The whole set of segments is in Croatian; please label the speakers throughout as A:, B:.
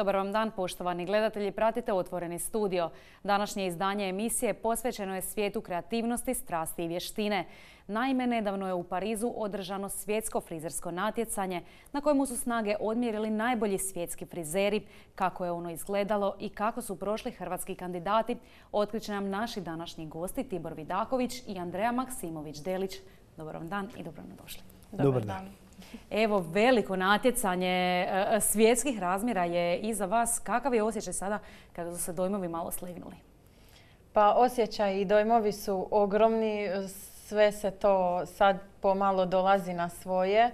A: Dobar vam dan, poštovani gledatelji. Pratite Otvoreni studio. Današnje izdanje emisije posvećeno je svijetu kreativnosti, strasti i vještine. Naime, nedavno je u Parizu održano svjetsko frizersko natjecanje na kojemu su snage odmjerili najbolji svjetski frizeri. Kako je ono izgledalo i kako su prošli hrvatski kandidati, otkrit će nam naši današnji gosti Tibor Vidaković i Andreja Maksimović-Delić. Dobar vam dan i dobro nam došli.
B: Dobar dan.
A: Evo, veliko natjecanje svjetskih razmjera je iza vas. Kakav je osjećaj sada kada su se dojmovi malo slegnuli?
B: Pa osjećaj i dojmovi su ogromni. Sve se to sad pomalo dolazi na svoje.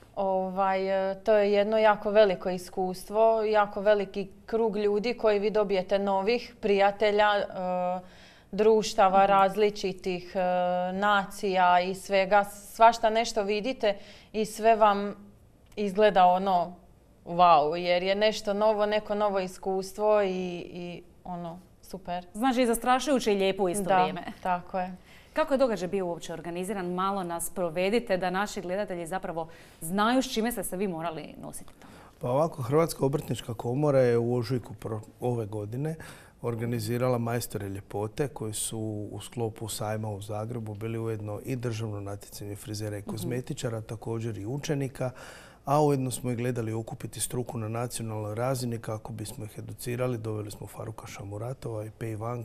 B: To je jedno jako veliko iskustvo, jako veliki krug ljudi koji vi dobijete novih prijatelja, društava različitih nacija i svega. Svašta nešto vidite i sve vam izgleda ono wow, jer je nešto novo, neko novo iskustvo i super.
A: Znači i zastrašujuće i lijepo u isto vrijeme.
B: Da, tako je.
A: Kako je događaj bio uopće organiziran? Malo nas provedite da naši gledatelji zapravo znaju s čime ste se vi morali nositi tamo.
C: Pa ovako, Hrvatska obrtnička komora je u ožujku ove godine organizirala majstore ljepote koji su u sklopu sajma u Zagrebu bili ujedno i državno natjecanje frizera i kozmetičara, također i učenika, a ujedno smo i gledali okupiti struku na nacionalnoj razini kako bismo ih educirali. Doveli smo Faruka Šamuratova i Pei Wang,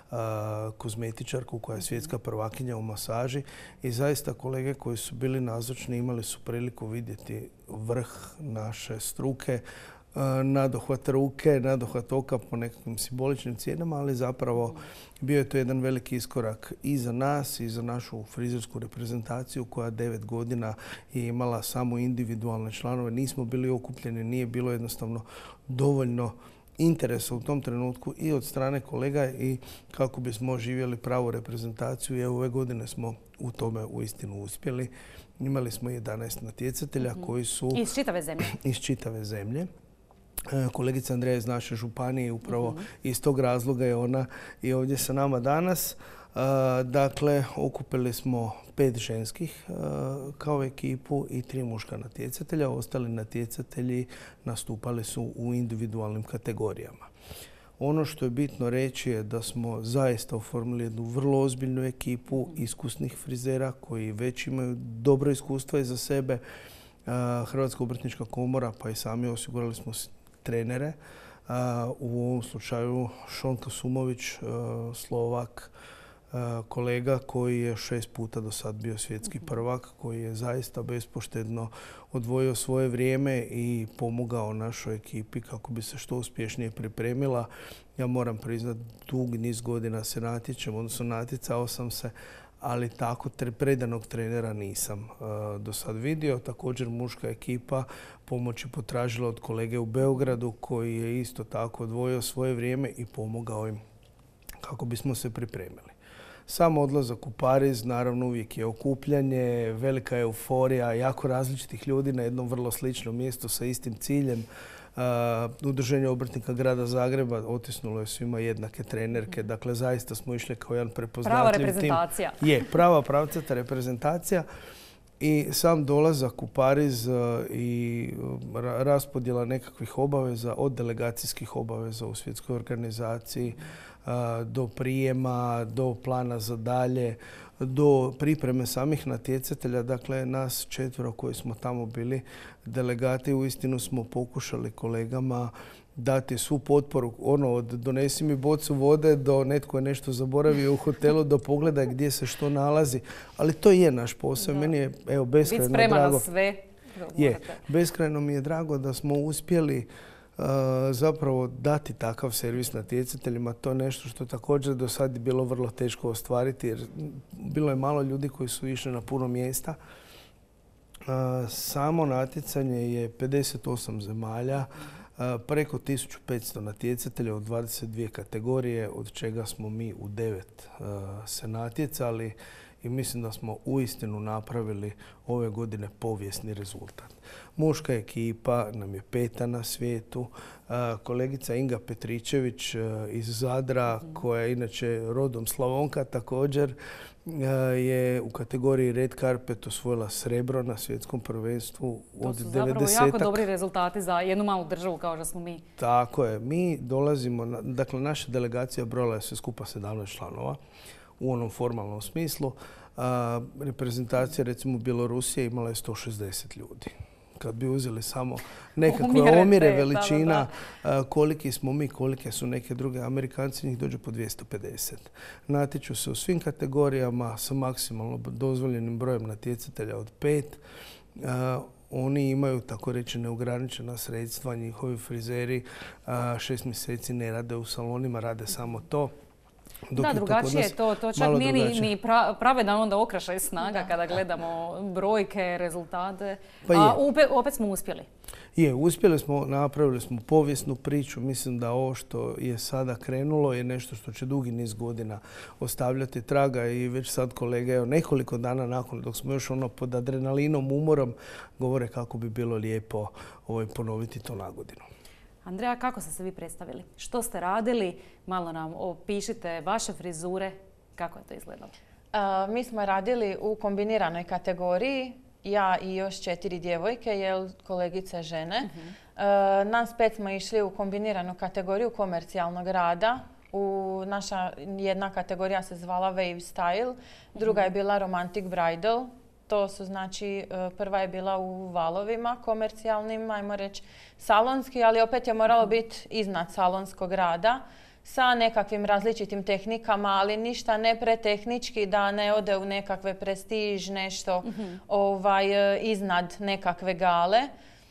C: kozmetičarku koja je svjetska prvakinja u masaži. I zaista kolege koji su bili nazočni imali su priliku vidjeti vrh naše struke, nadohvat ruke, nadohvat oka po nekakvim simboličnim cijenama, ali zapravo bio je to jedan veliki iskorak i za nas i za našu frizersku reprezentaciju koja 9 godina je imala samo individualne članove. Nismo bili okupljeni, nije bilo jednostavno dovoljno interesa u tom trenutku i od strane kolega i kako bismo oživjeli pravu reprezentaciju. I ove godine smo u tome uistinu uspjeli. Imali smo 11 natjecatelja koji su iz čitave zemlje. Kolegica Andreja iz naše županije, upravo iz tog razloga je ona i ovdje sa nama danas. Dakle, okupili smo 5 ženskih kao ekipu i 3 muška natjecatelja. Ostali natjecatelji nastupali su u individualnim kategorijama. Ono što je bitno reći je da smo zaista oformili jednu vrlo ozbiljnu ekipu iskusnih frizera koji već imaju dobro iskustvo iza sebe. Hrvatska obrtnička komora pa i sami osigurali smo trenere. U ovom slučaju Šonka Sumović, Slovak, kolega koji je 6 puta do sad bio svjetski prvak, koji je zaista bespoštedno odvojio svoje vrijeme i pomogao našoj ekipi kako bi se što uspješnije pripremila. Ja moram priznati, dug niz godina se natječem, odnosno natjecao sam se, ali tako predanog trenera nisam do sad vidio. Također muška ekipa pomoć je potražila od kolege u Beogradu koji je isto tako odvojio svoje vrijeme i pomogao im kako bismo se pripremili. Sam odlazak u Pariz, naravno uvijek je okupljanje, velika euforija, jako različitih ljudi na jednom vrlo sličnom mjestu sa istim ciljem. Udruženje obrtnika grada Zagreba otisnulo je svima jednake trenerke. Dakle, zaista smo išli kao jedan prepoznatljiv tim.
A: Prava reprezentacija.
C: Je, prava pravcata reprezentacija. I sam dolazak u Pariz i raspodjela nekakvih obaveza, od delegacijskih obaveza u svjetskoj organizaciji do prijema, do plana za dalje, do pripreme samih natjecatelja. Dakle, nas 4 koji smo tamo bili delegati, uistinu smo pokušali kolegama dati svu potporu. Od donesi mi bocu vode do netko je nešto zaboravio u hotelu, do pogledaj gdje se što nalazi. Ali to je naš posao. Meni je beskrajno drago.
A: Biti spreman na sve.
C: Beskrajno mi je drago da smo uspjeli zapravo dati takav servis natjecateljima. To je nešto što također do sad je bilo vrlo teško ostvariti jer bilo je malo ljudi koji su išli na puno mjesta. Samo natjecanje je 58 zemalja, preko 1500 natjecatelja u 22 kategorije, od čega smo mi u 9 se natjecali i mislim da smo uistinu napravili ove godine povijesni rezultat. Muška ekipa nam je 5. na svijetu. Kolegica Inga Petričević iz Zadra, koja je inače rodom Slavonka također, je u kategoriji Red Carpet osvojila srebro na svjetskom prvenstvu od 90-ak.
A: To su zapravo jako dobri rezultati za jednu malu državu kao što smo mi.
C: Tako je. Mi dolazimo, dakle naša delegacija brojala je sve skupa 17 članova u onom formalnom smislu. Reprezentacija recimo Bjelorusije imala je 160 ljudi. Kad bi uzeli samo nekakve omjere veličina, koliki smo mi, kolike su neke druge, Amerikanci njih dođe po 250. Natječu se u svim kategorijama sa maksimalno dozvoljenim brojem natjecatelja od 5. Oni imaju, tako reći, neograničena sredstva, njihovi frizeri 6 mjeseci ne rade u salonima, rade samo to.
A: Da, drugačije je to. To čak nije ni pravedan onda okrašaj snaga kada gledamo brojke, rezultate. A opet smo uspjeli.
C: Uspjeli smo, napravili smo povijesnu priču. Mislim da ovo što je sada krenulo je nešto što će dugi niz godina ostavljati traga i već sad kolege nekoliko dana nakon, dok smo još pod adrenalinom, umorom, govore kako bi bilo lijepo ponoviti to na godinu.
A: Andreja, kako ste se vi predstavili? Što ste radili? Malo nam opišite vaše frizure. Kako je to izgledalo?
B: Mi smo radili u kombiniranoj kategoriji. Ja i još 4 djevojke, kolegice žene. Nas 5 smo išli u kombiniranu kategoriju komercijalnog rada. Naša jedna kategorija se zvala Wave Style, druga je bila Romantic Bridal. To su znači, prva je bila u valovima komercijalnim, ajmo reći salonski, ali opet je moralo biti iznad salonskog rada sa nekakvim različitim tehnikama, ali ništa ne pretehnički da ne ode u nekakve prestiž, nešto iznad nekakve gale.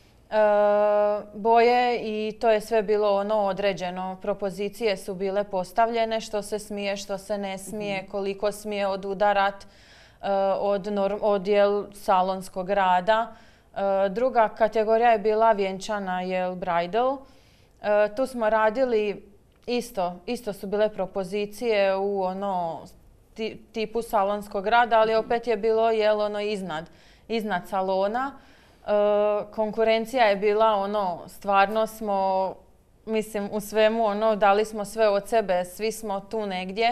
B: Boje i to je sve bilo određeno. Propozicije su bile postavljene, što se smije, što se ne smije, koliko smije odudarat od salonskog rada. Druga kategorija je bila vjenčana bridal. Tu smo radili isto su bile propozicije u tipu salonskog rada, ali opet je bilo iznad salona. Konkurencija je bila stvarno smo, mislim, u svemu dali smo sve od sebe, svi smo tu negdje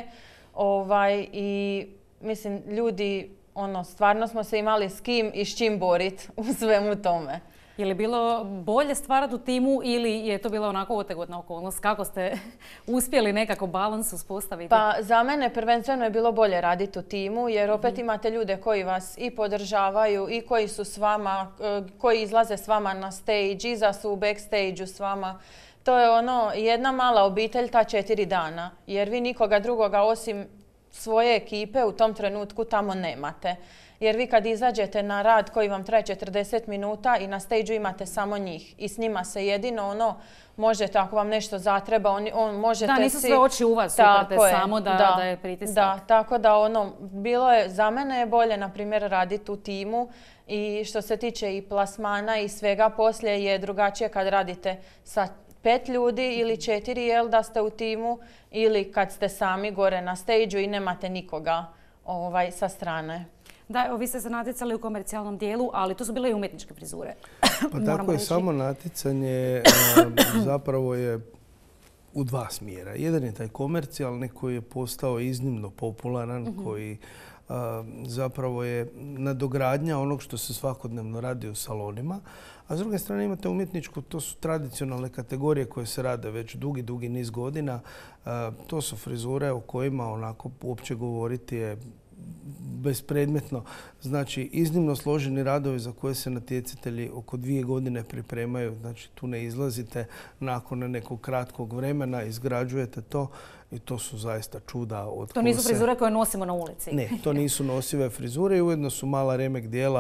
B: i mislim, ljudi, stvarno smo se imali s kim i s čim boriti u svemu tome.
A: Je li bilo bolje stvarati u timu ili je to bila onako otegotna okolnost? Kako ste uspjeli nekako balans uspostaviti?
B: Pa za mene prvenstveno je bilo bolje raditi u timu jer opet imate ljude koji vas i podržavaju i koji su s vama, koji izlaze s vama na stage, iza su u backstage-u s vama. To je jedna mala obitelj ta 4 dana jer vi nikoga drugoga osim svoje ekipe u tom trenutku tamo nemate. Jer vi kad izađete na rad koji vam traje 40 minuta i na stage-u imate samo njih i s njima se jedino možete, ako vam nešto zatreba, možete
A: si... Da, nisu sve oči u vas uprte samo da je pritisak.
B: Da, tako da bilo je, za mene je bolje, na primjer, raditi u timu i što se tiče i plasmana i svega poslije je drugačije kad radite sa 5 ljudi ili 4, da ste u timu ili kad ste sami gore na stage-u i nemate nikoga sa strane.
A: Da, evo, vi ste se natjecali u komercijalnom dijelu, ali to su bile i umjetničke frizure.
C: Pa tako je, samo natjecanje zapravo je u 2 smjera. Jedan je taj komercijalni koji je postao iznimno popularan, koji zapravo je nadogradnja onog što se svakodnevno radi u salonima. A s druge strane imate umjetničku, to su tradicionalne kategorije koje se rade već dugi niz godina. To su frizure o kojima onako uopće govoriti je bespredmetno. Znači, iznimno složeni radovi za koje se natjecatelji oko 2 godine pripremaju. Znači, tu ne izlazite nakon nekog kratkog vremena, izgrađujete to i to su zaista čuda od kose.
A: To nisu frizure koje nosimo na ulici.
C: Ne, to nisu nosive frizure i ujedno su mala remek dijela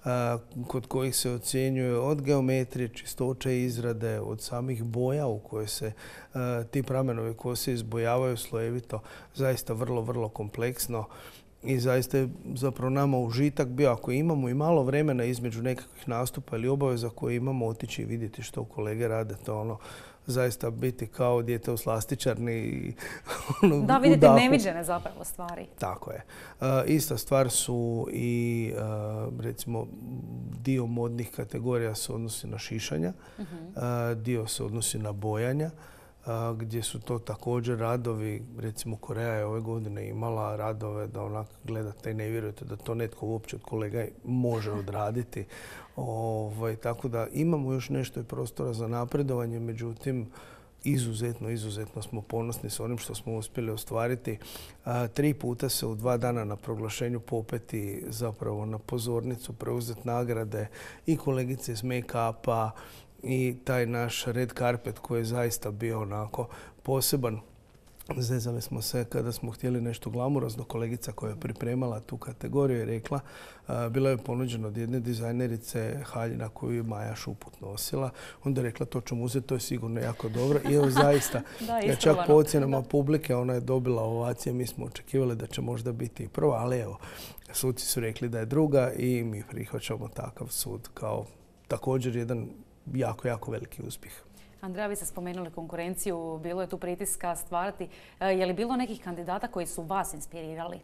C: kod kojih se ocjenjuje od geometrije, čistoće izrade, od samih boja u koje se ti pramenovi kose izbojavaju slojevito. Zaista vrlo kompleksno. I zaista je zapravo nama užitak bio, ako imamo i malo vremena između nekakvih nastupa ili obaveza koje imamo, otići i vidjeti što kolege rade. To zaista biti kao dijete u slastičarni.
A: Da, vidite neviđene zapravo stvari.
C: Tako je. Ista stvar su i recimo dio modnih kategorija se odnosi na šišanja, dio se odnosi na bojanja, gdje su to također radovi. Recimo Koreja je ove godine imala radove da onak gledate i ne vjerujete da to netko uopće od kolega može odraditi. Tako da imamo još nešto i prostora za napredovanje, međutim izuzetno smo ponosni s onim što smo uspjeli ostvariti. 3 puta se u 2 dana na proglašenju popeti zapravo na pozornicu, preuzeti nagrade i kolegice iz make-upa i taj naš red carpet koji je zaista bio onako poseban. Zezali smo se kada smo htjeli nešto glamurozno. Kolegica koja je pripremala tu kategoriju je rekla, bila je ponuđeno od jedne dizajnerice haljina koju je Maja Šuput nosila. Onda je rekla to ćemo uzeti, to je sigurno jako dobro. I evo zaista, čak po ocjenama publike ona je dobila ovacije. Mi smo očekivali da će možda biti i prva, ali evo, suci su rekli da je druga i mi prihvaćamo takav sud kao također jedan jako veliki uspjeh.
A: Andreja, vi ste spomenuli konkurenciju, bilo je tu pritiska stvarati. Je li bilo nekih kandidata koji su vas inspirirali?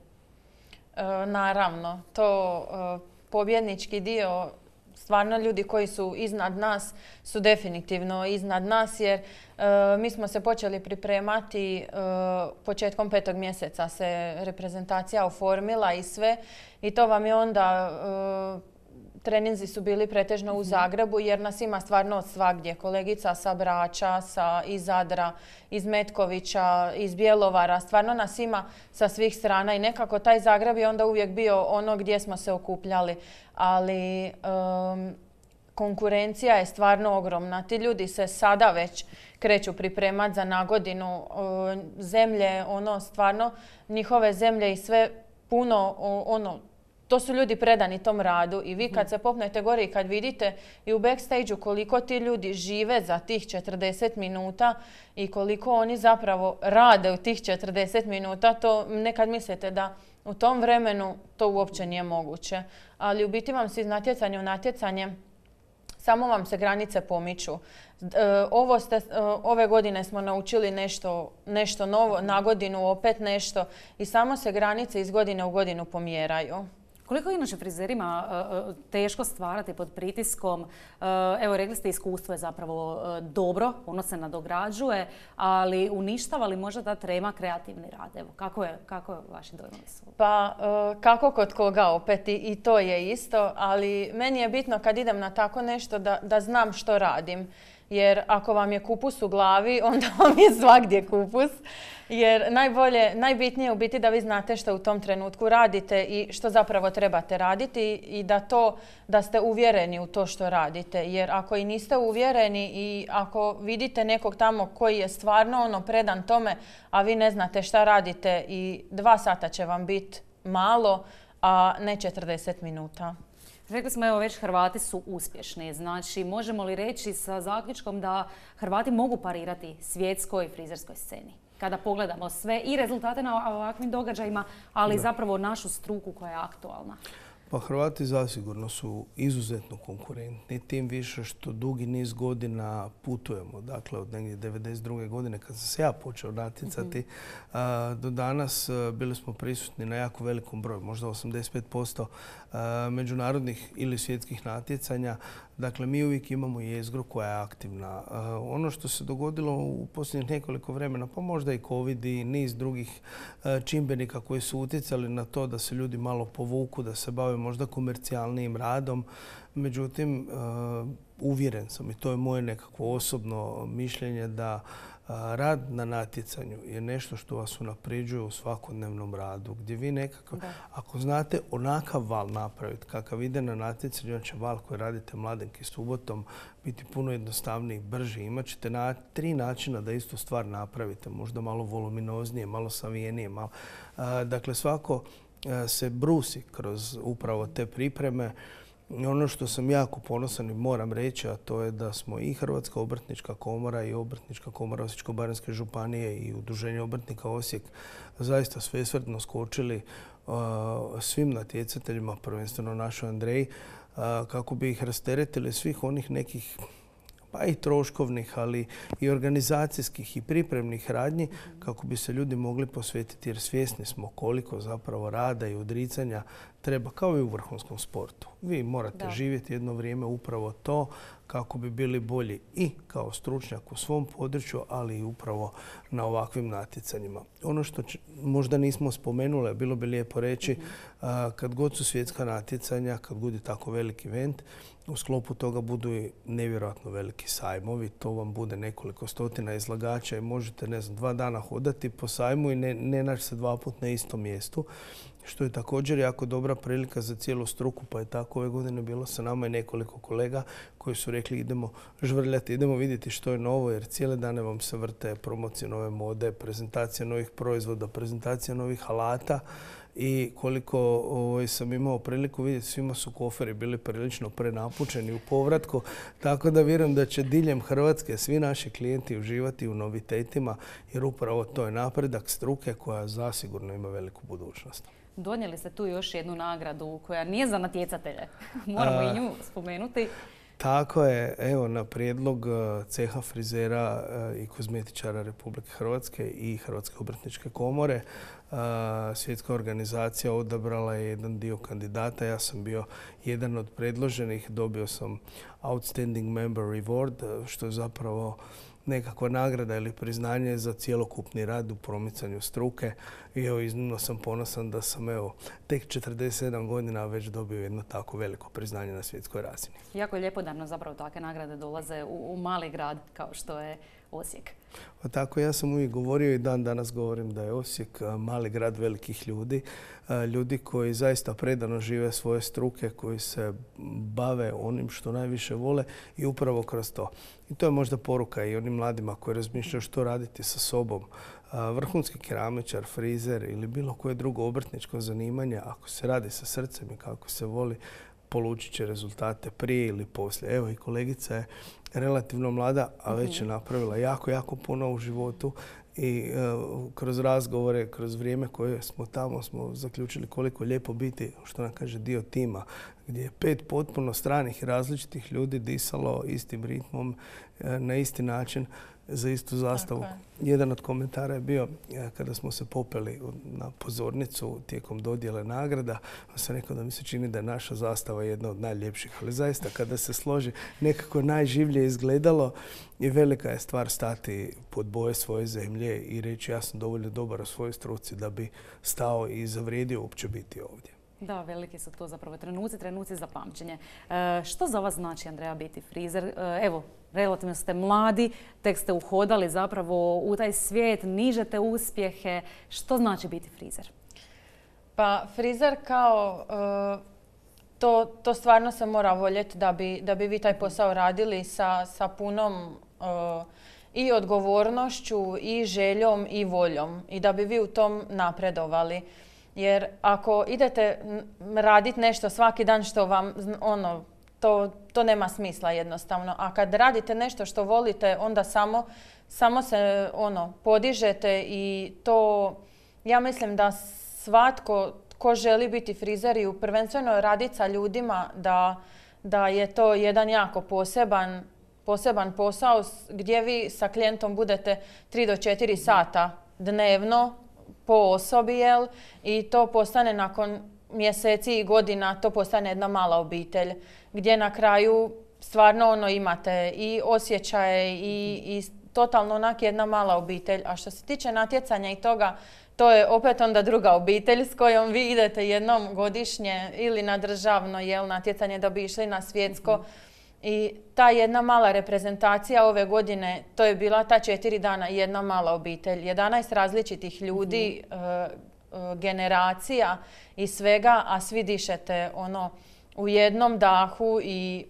B: Naravno, to pobjednički dio, stvarno ljudi koji su iznad nas su definitivno iznad nas jer mi smo se počeli pripremati početkom 5. mjeseca se reprezentacija oformila i sve i to vam je onda treninzi su bili pretežno u Zagrebu jer nas ima stvarno od svagdje. Kolegica sa Brača, iz Zadra, iz Metkovića, iz Bjelovara. Stvarno nas ima sa svih strana i nekako taj Zagreb je onda uvijek bio ono gdje smo se okupljali. Ali konkurencija je stvarno ogromna. Ti ljudi se sada već kreću pripremati za nagodinu. Zemlje, stvarno njihove zemlje i sve puno to su ljudi predani tom radu i vi kad se popnete gore i kad vidite i u backstage-u koliko ti ljudi žive za tih 40 minuta i koliko oni zapravo rade u tih 40 minuta, to nekad mislite da u tom vremenu to uopće nije moguće. Ali u biti vam se iz natjecanja u natjecanje samo vam se granice pomiču. Ove godine smo naučili nešto novo, na godinu opet nešto i samo se granice iz godine u godinu pomjeraju.
A: Koliko je inače frizerima teško stvarati pod pritiskom? Evo, rekli ste, iskustvo je zapravo dobro, ono se nadograđuje, ali uništava li možda ta trema kreativni rad? Evo, kako je vaši dojmovi su?
B: Pa, kako kod koga opet i to je isto, ali meni je bitno kad idem na tako nešto da znam što radim. Jer ako vam je kupus u glavi, onda vam je svagdje kupus. Jer najbitnije je u biti da vi znate što u tom trenutku radite i što zapravo trebate raditi i da ste uvjereni u to što radite. Jer ako i niste uvjereni i ako vidite nekog tamo koji je stvarno predan tome, a vi ne znate šta radite i 2 sata će vam biti malo, a ne 40 minuta.
A: Rekli smo, evo već Hrvati su uspješni. Znači, možemo li reći sa zaključkom da Hrvati mogu parirati svjetskoj frizerskoj sceni? Kada pogledamo sve i rezultate na ovakvim događajima, ali zapravo našu struku koja je aktualna.
C: Pa Hrvati zasigurno su izuzetno konkurentni, tim više što dugi niz godina putujemo. Dakle, od negdje 1992. godine kad sam se ja počeo natjecati, do danas bili smo prisutni na jako velikom broju, možda 85% međunarodnih ili svjetskih natjecanja. Dakle, mi uvijek imamo jezgru koja je aktivna. Ono što se dogodilo u posljednjih nekoliko vremena, pa možda i COVID i niz drugih čimbenika koji su utjecali na to da se ljudi malo povuku, da se bave možda komercijalnijim radom. Međutim, uvjeren sam i to je moje nekakvo osobno mišljenje da rad na natjecanju je nešto što vas unapređuje u svakodnevnom radu. Gdje vi nekako, ako znate onakav val napraviti kakav ide na natjecanju, on će val koji radite Mladenki subotom biti puno jednostavniji, brži. Imat ćete 3 načina da istu stvar napravite. Možda malo voluminoznije, malo savijenije. Dakle, svako se brusi kroz upravo te pripreme. Ono što sam jako ponosan i moram reći, a to je da smo i Hrvatska obrtnička komora i Obrtnička komora Osječko-baranjske županije i Udruženje obrtnika Osijek zaista svesrdno skočili svim natjecateljima, prvenstveno našoj Andreji, kako bi ih rasteretili svih onih nekih pa i troškovnih, ali i organizacijskih i pripremnih radnji kako bi se ljudi mogli posvetiti, jer svjesni smo koliko zapravo rada i odricanja treba, kao i u vrhunskom sportu. Vi morate živjeti jedno vrijeme upravo to kako bi bili bolji i kao stručnjak u svom području, ali i upravo na ovakvim natjecanjima. Ono što možda nismo spomenuli, bilo bi lijepo reći, kad god su svjetska natjecanja, kad god je tako veliki event, u sklopu toga budu i nevjerojatno veliki sajmovi. To vam bude nekoliko stotina izlagača i možete, 2 dana hodati po sajmu i ne naći se 2 puta na istom mjestu, što je također jako dobra prilika za cijelu struku, pa je tako ove godine bilo sa nama i nekoliko kolega koji su rekli idemo žvrljati, idemo vidjeti što je novo, jer cijele dane vam se vrte promocije nove mode, prezentacija novih proizvoda, prezentacija novih alata. I koliko sam imao priliku vidjeti, svima su koferi bili prilično prenapučeni u povratku, tako da vjerujem da će diljem Hrvatske svi naši klijenti uživati u novitetima, jer upravo to je napredak struke koja zasigurno ima veliku budućnost.
A: Donijeli ste tu još jednu nagradu koja nije za natjecatelje. Moramo i nju spomenuti.
C: Tako je. Evo, na prijedlog ceha frizera i kozmetičara Republike Hrvatske i Hrvatske obrtničke komore, svjetska organizacija odabrala je jedan dio kandidata. Ja sam bio jedan od predloženih. Dobio sam Outstanding Member Reward, što je zapravo nekakva nagrada ili priznanje za cjelokupni rad u promicanju struke. I evo, iznimno sam ponosan da sam tek 47 godina već dobio jedno tako veliko priznanje na svjetskoj razini.
A: Jako je lijepo da nam zapravo takve nagrade dolaze u mali grad kao što je Osijek.
C: Pa tako, ja sam uvijek govorio i dan danas govorim da je Osijek mali grad velikih ljudi. Ljudi koji zaista predano žive svoje struke, koji se bave onim što najviše vole i upravo kroz to. I to je možda poruka i onim mladima koji razmišljaju što raditi sa sobom. Vrhunski keramičar, frizer ili bilo koje drugo obrtničko zanimanje, ako se radi sa srcem i kako se voli, polučit će rezultate prije ili poslije. Evo, i kolegica je relativno mlada, a već je napravila jako puno u životu i kroz razgovore, kroz vrijeme koje smo tamo, smo zaključili koliko je lijepo biti, što nam kaže, dio tima, gdje je 5 potpuno stranih i različitih ljudi disalo istim ritmom na isti način za istu zastavu. Jedan od komentara je bio kada smo se popeli na pozornicu tijekom dodjele nagrada, sam rekao da mi se čini da je naša zastava jedna od najljepših. Ali zaista kada se složi nekako najživlje izgledalo i velika je stvar stati pod boje svoje zemlje i reći ja sam dovoljno dobar u svojoj struci da bi stao i zavrijedio uopće biti ovdje.
A: Da, veliki su to zapravo trenuci za pamćenje. Što za vas znači, Andreja, biti frizer? Evo, relativno ste mladi, tek ste uhodali zapravo u taj svijet, nižete uspjehe. Što znači biti frizer?
B: Pa frizer kao, to stvarno se mora voljeti da bi vi taj posao radili sa punom i odgovornošću i željom i voljom i da bi vi u tom napredovali. Jer ako idete raditi nešto svaki dan što vam, to nema smisla jednostavno. A kad radite nešto što volite, onda samo se podižete i to, ja mislim da svatko ko želi biti frizer i prvenstveno raditi sa ljudima, da je to jedan jako poseban posao gdje vi sa klijentom budete 3 do 4 sata dnevno po osobi, i to postane nakon mjeseci i godina, to postane jedna mala obitelj gdje na kraju stvarno imate i osjećaje i totalno onak jedna mala obitelj. A što se tiče natjecanja i toga, to je opet onda druga obitelj s kojom vi idete jednom godišnje ili na državno natjecanje da bi išli na svjetsko. I ta jedna mala reprezentacija ove godine, to je bila ta 4 dana jedna mala obitelj. 11 različitih ljudi, generacija i svega, a svi dišete u jednom dahu i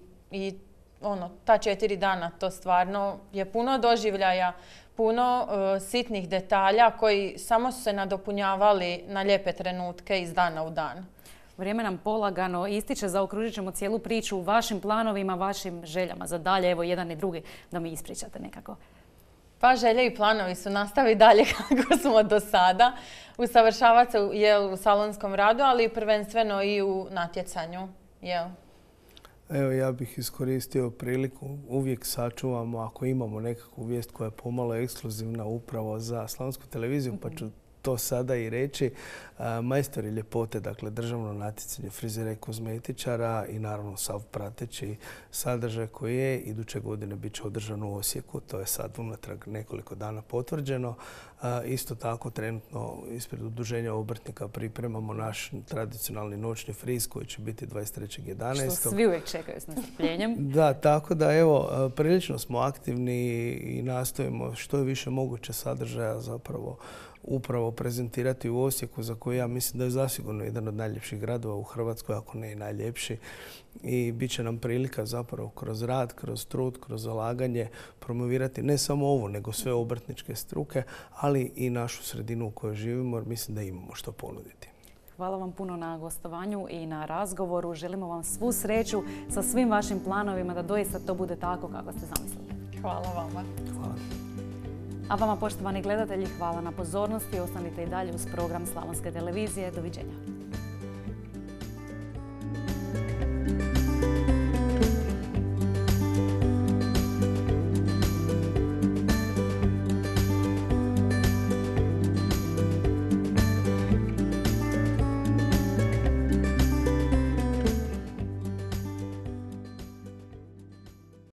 B: ta 4 dana to stvarno je puno doživljaja, puno sitnih detalja koji samo su se nadopunjavali na lijepe trenutke iz dana u dan.
A: Vrijeme nam polagano ističe, zaokružit ćemo cijelu priču u vašim planovima, vašim željama za dalje. Evo, jedan i drugi da mi ispričate nekako.
B: Pa želje i planovi su nastaviti dalje kako smo do sada. Usavršavati se u salonskom radu, ali prvenstveno i u natjecanju.
C: Evo, ja bih iskoristio priliku. Uvijek sačuvamo, ako imamo nekakvu vijest koja je pomalo ekskluzivna upravo za Slavonsku televiziju, pa ću to sada i reći. Majstori ljepote, dakle državno natjecanje frizera i kozmetičara i naravno sav prateći sadržaj koji je iduće godine bit će održan u Osijeku. To je sad unatrag nekoliko dana potvrđeno. Isto tako trenutno ispred Udruženja obrtnika pripremamo naš tradicionalni noćni friz koji će biti 23.11.
A: Što svi uvijek čekaju s nestrpljenjem.
C: Da, tako da evo, prilično smo aktivni i nastojimo što je više moguće sadržaja zapravo upravo prezentirati u Osijeku, za koji ja mislim da je zasigurno jedan od najljepših gradova u Hrvatskoj, ako ne i najljepši. I bit će nam prilika zapravo kroz rad, kroz trud, kroz zalaganje promovirati ne samo ovo, nego sve obrtničke struke, ali i našu sredinu u kojoj živimo, jer mislim da imamo što ponuditi.
A: Hvala vam puno na gostovanju i na razgovoru. Želimo vam svu sreću sa svim vašim planovima da doista to bude tako kako ste zamislili.
B: Hvala vama.
C: Hvala.
A: A vama, poštovani gledatelji, hvala na pozornosti. Ostanite i dalje uz program Slavonske televizije. Doviđenja.